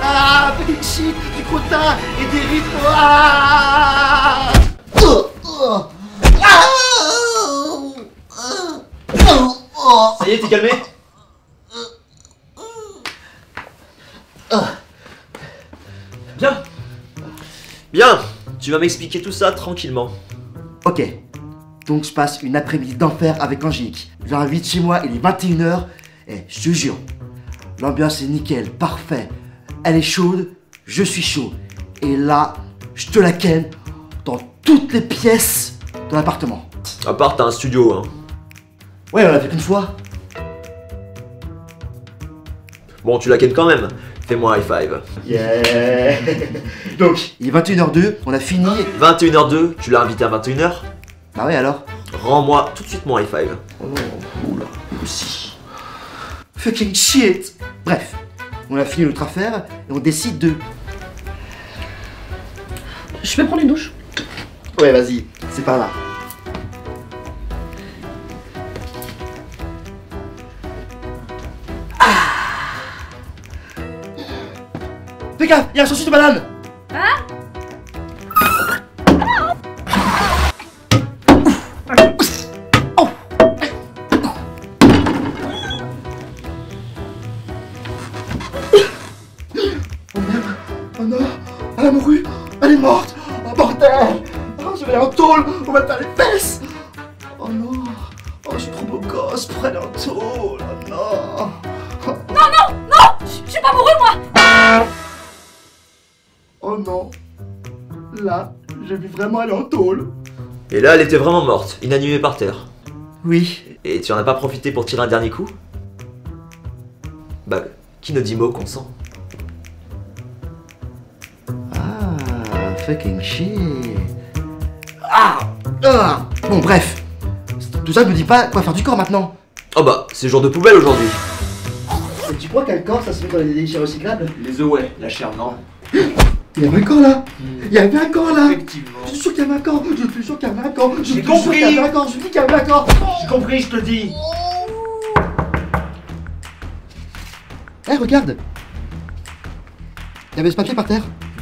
Fucking shit, du crottin et des rythmes. Ah. Ça y est, t'es calmé? Bien. Bien. Tu vas m'expliquer tout ça tranquillement. Ok. Donc je passe une après-midi d'enfer avec Angélique. Je l'invite chez moi, il est 21h. Et je te jure, l'ambiance est nickel, parfait. Elle est chaude, je suis chaud. Et là, je te la ken dans toutes les pièces de l'appartement. À part, t'as un studio, hein. Ouais, on l'a fait qu'une fois. Bon, tu la kennes quand même. Fais-moi un high five. Yeah. Donc, il est 21h02, on a fini. 21h02, tu l'as invité à 21h? Bah ouais alors. Rends-moi tout de suite mon high five. Oh non, oula, aussi. Fucking shit. Bref, on a fini notre affaire et on décide de... Je vais prendre une douche. Ouais, vas-y, c'est par là. Fais gaffe, il y a un saucisse de banane. Hein? Oh merde, oh non, elle a mouru, elle est morte. Oh bordel. Oh, je vais aller en tôle, on va faire les fesses. Oh non, oh je suis trop beau gosse pour aller en tôle. Oh non. Je suis pas mourue, moi! Oh non. Là, j'ai vu vraiment aller en tôle. Et là, elle était vraiment morte, inanimée par terre. Oui. Et tu en as pas profité pour tirer un dernier coup? Bah, qui ne dit mot consent? Ah, fucking shit. Bon, bref. Tout ça ne me dit pas quoi faire du corps maintenant. Oh bah, c'est jour de poubelle aujourd'hui. Et tu crois qu'un corps, ça se met dans les déchets recyclables? Les œufs, ouais, la chair, non. Il y avait un corps là. Il y avait un corps là. Effectivement. Je suis sûr qu'il y avait un corps. Je suis sûr qu'il y avait un corps. J'ai compris. Je dis qu'il y avait un corps. J'ai compris, je te dis. Eh, regarde. Il y avait ce papier par terre.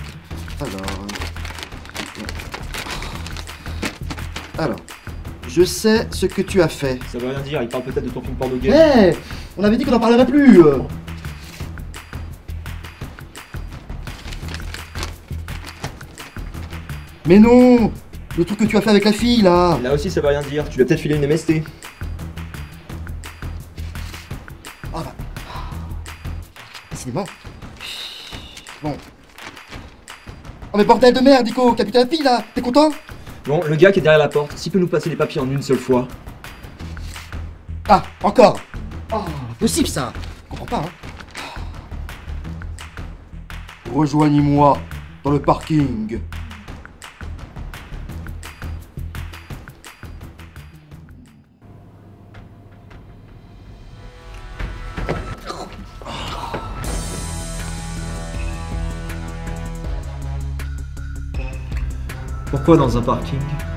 Alors, je sais ce que tu as fait. Ça veut rien dire, il parle peut-être de ton film porno Eh, gay. on avait dit qu'on n'en parlerait plus. Mais non, le truc que tu as fait avec la fille là. Là aussi ça veut rien dire, tu lui as peut-être filé une MST. Ah bah. Décidément. Bon. Oh mais bordel de merde, Nico, qui a buté la fille là, t'es content? Bon, le gars qui est derrière la porte, s'il peut nous passer les papiers en une seule fois. Ah, encore. Oh, possible ça. Je comprends pas, hein. Rejoignez-moi dans le parking. Pourquoi dans un parking?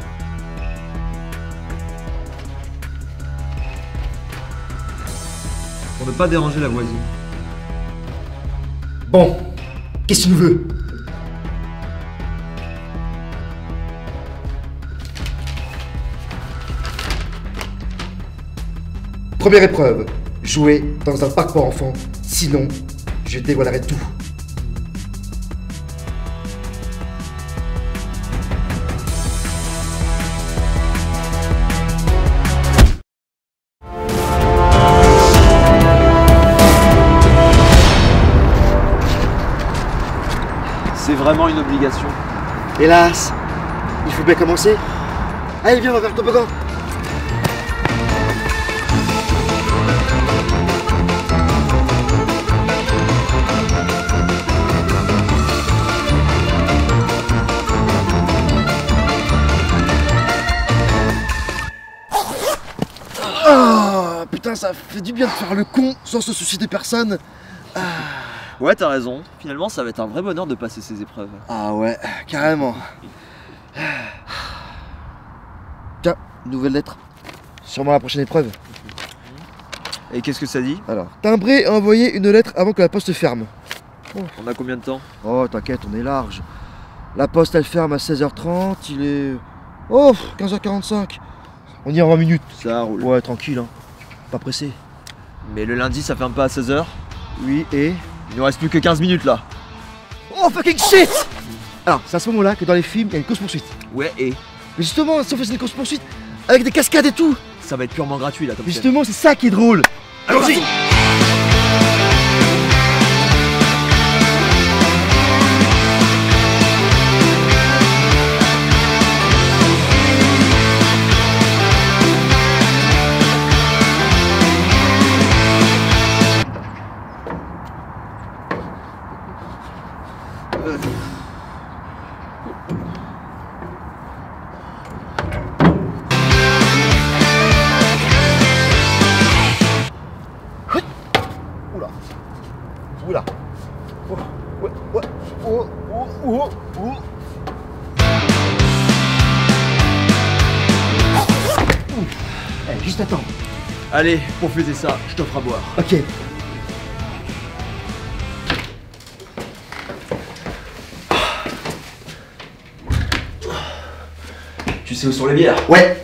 Pour ne pas déranger la voisine. Bon, qu'est-ce que tu nous veux? Première épreuve, jouer dans un parc pour enfants, sinon je dévoilerai tout. C'est vraiment une obligation. Hélas, il faut bien commencer. Allez, viens, on va faire le toboggan. Ah, putain, ça fait du bien de faire le con sans se soucier des personnes. Ouais, t'as raison. Finalement, ça va être un vrai bonheur de passer ces épreuves. Ah ouais, carrément. Tiens, nouvelle lettre. Sûrement la prochaine épreuve. Et qu'est-ce que ça dit? Alors, timbrer et envoyer une lettre avant que la poste ferme. On a combien de temps? Oh, t'inquiète, on est large. La poste, elle ferme à 16h30, il est... Oh, 15h45. On y est en 20 minutes. Ça roule. Ouais, tranquille, hein. Pas pressé. Mais le lundi, ça ferme pas à 16h? Oui, et... Il nous reste plus que 15 minutes là. Oh, fucking shit! Alors, c'est à ce moment-là que dans les films, il y a une course-poursuite. Ouais, et Mais justement, si on faisait une course-poursuite, avec des cascades et tout, ça va être purement gratuit là, Top mais Chef. justement, c'est ça qui est drôle. Allons-y! Oula. Oh, ouais, ouais. Oh, oh, oh, oh. Juste attends. Allez, pour fêter ça, je t'offre à boire. Ok. Tu sais où sont les bières? Ouais.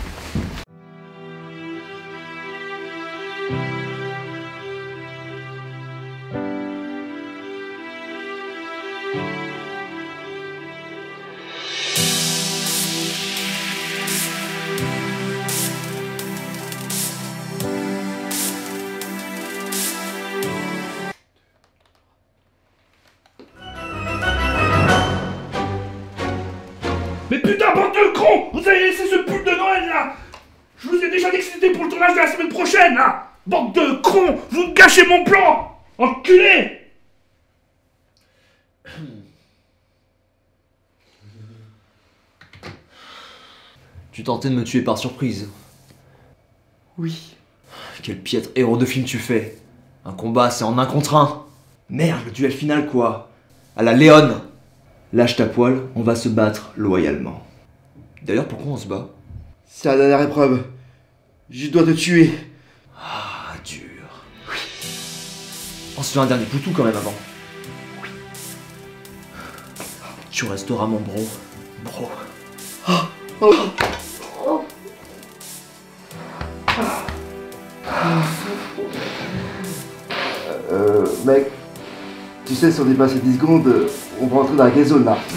Mais putain, bande de cons! Vous avez laissé ce pull de Noël là! Je vous ai déjà dit que c'était pour le tournage de la semaine prochaine là! Bande de cons! Vous gâchez mon plan! Enculé! Tu tentais de me tuer par surprise. Oui. Quel piètre héros de film tu fais. Un combat, c'est en 1 contre 1. Merde, le duel final quoi. À la Léon. Lâche ta poêle, on va se battre loyalement. D'ailleurs, pourquoi on se bat? C'est la dernière épreuve. Je dois te tuer. Ah, dur. Oui. On se fait un dernier poutou quand même avant. Oui. Tu resteras mon bro. Bro. Mec, tu sais, si on dépasse les 10 secondes, on va rentrer dans la gay zone là.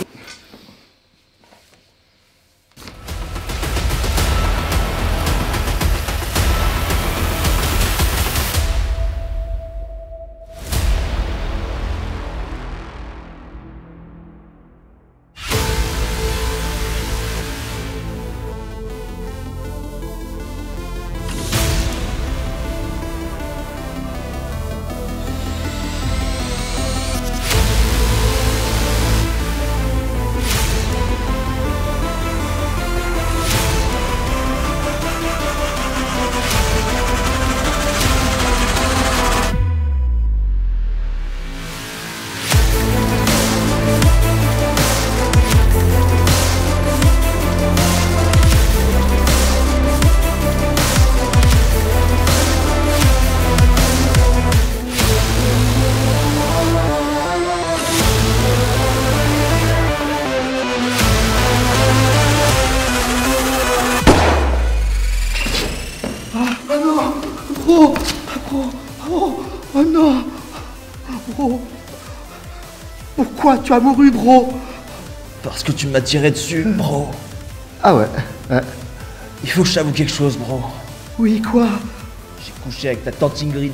Oh non. Bro. Pourquoi tu as mouru, bro? Parce que tu m'as tiré dessus, bro. Ah ouais. Il faut que je t'avoue quelque chose, bro. Oui, quoi? J'ai couché avec ta tante Ingrid.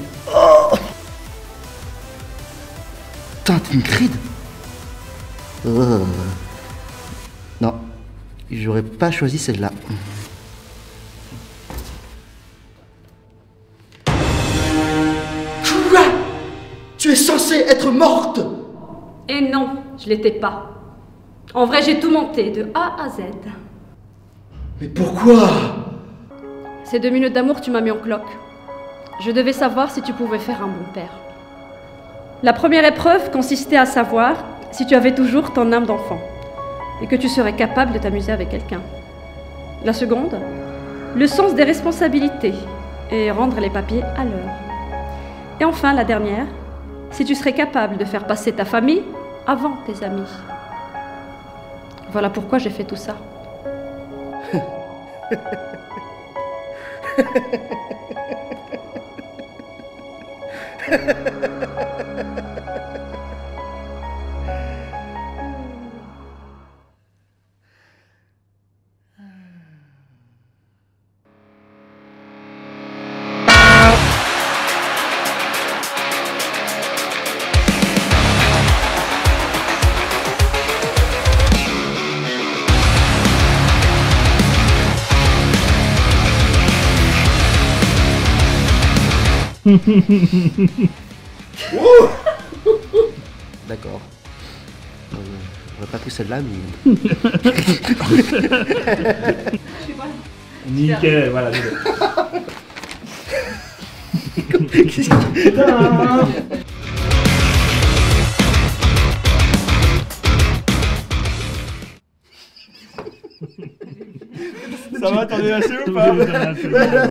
Tante Ingrid? Non, j'aurais pas choisi celle-là. Quoi? Tu es censée être morte! Et non, je l'étais pas. En vrai, j'ai tout monté de A à Z. Mais pourquoi? Ces 2 minutes d'amour, tu m'as mis en cloque. Je devais savoir si tu pouvais faire un bon père. La première épreuve consistait à savoir si tu avais toujours ton âme d'enfant et que tu serais capable de t'amuser avec quelqu'un. La seconde, le sens des responsabilités et rendre les papiers à l'heure. Et enfin, la dernière, si tu serais capable de faire passer ta famille avant tes amis. Voilà pourquoi j'ai fait tout ça. D'accord. J'aurais pas pris celle-là, mais... Nickel, voilà. Ça va, t'en es lâché ou pas?